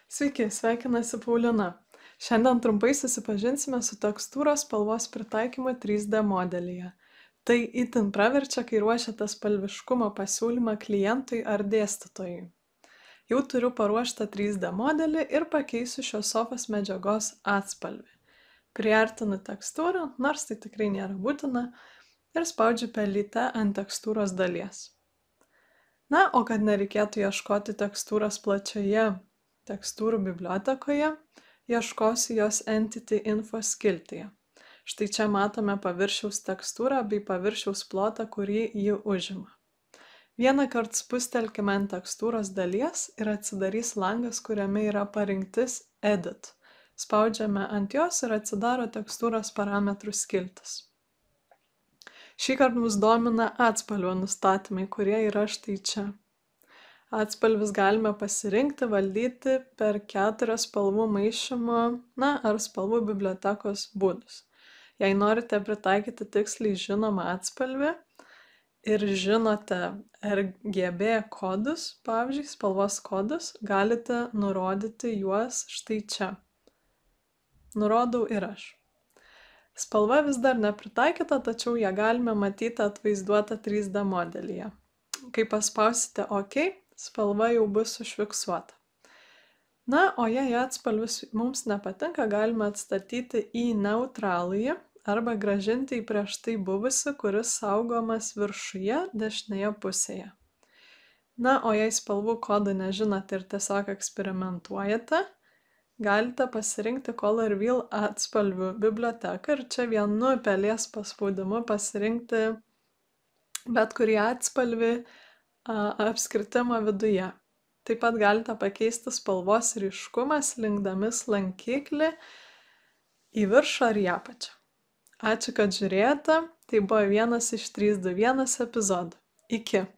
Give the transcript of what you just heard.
Sveiki, sveikinasi Paulina. Šiandien trumpai susipažinsime su tekstūros spalvos pritaikymu 3D modelyje. Tai itin praverčia, kai ruošiate spalviškumo pasiūlymą klientui ar dėstytojui. Jau turiu paruoštą 3D modelį ir pakeisiu šios sofos medžiagos atspalvį. Priartinu tekstūrą, nors tai tikrai nėra būtina, ir spaudžiu pelyte ant tekstūros dalies. Na, o kad nereikėtų ieškoti tekstūros plačioje tekstūrų bibliotekoje, ieškosiu jos Entity Info skiltyje. Štai čia matome paviršiaus tekstūrą bei paviršiaus plotą, kurį ji užima. Vieną kartą spustelkime ant tekstūros dalies ir atsidarys langas, kuriame yra parinktis Edit. Spaudžiame ant jos ir atsidaro tekstūros parametrų skiltis. Šįkart mus domina atspalvio nustatymai, kurie yra štai čia. Atspalvius galime pasirinkti, valdyti per 4 spalvų maišymo, ar spalvų bibliotekos būdus. Jei norite pritaikyti tiksliai žinomą atspalvį ir žinote RGB kodus, pavyzdžiui, spalvos kodus, galite nurodyti juos štai čia. Nurodau ir aš. Spalva vis dar nepritaikyta, tačiau ją galime matyti atvaizduotą 3D modelyje. Kai paspausite OK, spalva jau bus užfiksuota. Na, o jei atspalvis mums nepatinka, galime atstatyti į neutralųjį arba grąžinti į prieš tai buvusi, kuris saugomas viršuje dešinėje pusėje. Na, o jei spalvų kodų nežinote ir tiesiog eksperimentuojate, galite pasirinkti Color Wheel atspalvių biblioteką ir čia vienu pelės paspaudimu pasirinkti bet kurį atspalvį apskritimo viduje. Taip pat galite pakeisti spalvos ryškumą, slinkdami lankiklį į viršų ar į apačią. Ačiū, kad žiūrėjote. Tai buvo vienas iš 321 epizodų. Iki.